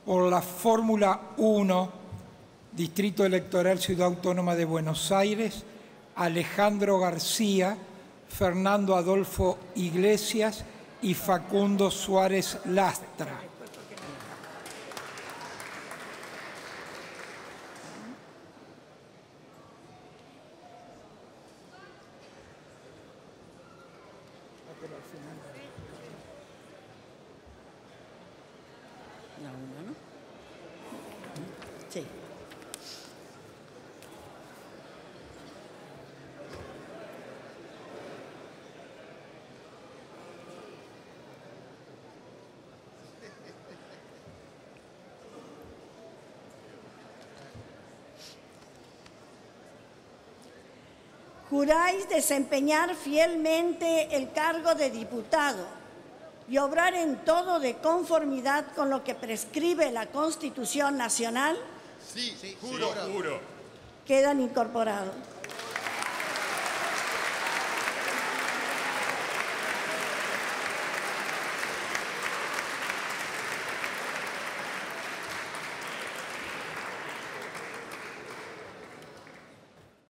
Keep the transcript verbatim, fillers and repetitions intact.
por la Fórmula uno, Distrito Electoral Ciudad Autónoma de Buenos Aires, Alejandro García, Fernando Adolfo Iglesias y Facundo Suárez Lastra. La una, ¿no? Sí. Juráis desempeñar fielmente el cargo de diputado y obrar en todo de conformidad con lo que prescribe la Constitución Nacional. Sí, sí, juro. Quedan incorporados.